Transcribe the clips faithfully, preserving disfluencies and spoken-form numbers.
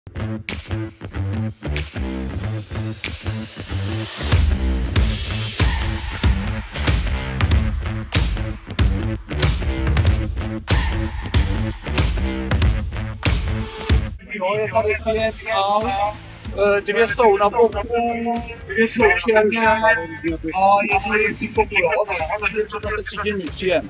Jo, je tady pět aut, dvě jsou na boku, dvě jsou černé a jedno je při kopu, jo, takže každý předáte třídění, příjem.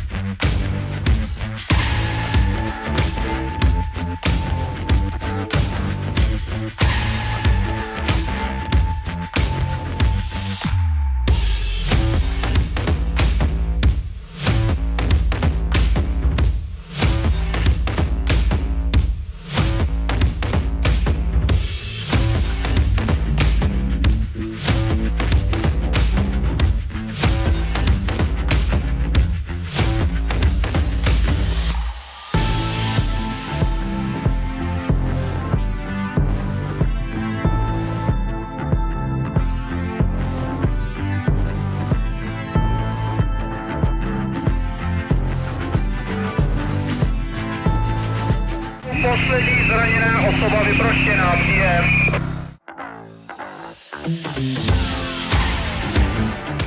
Poslední zraněná osoba vyproštěná, příjem.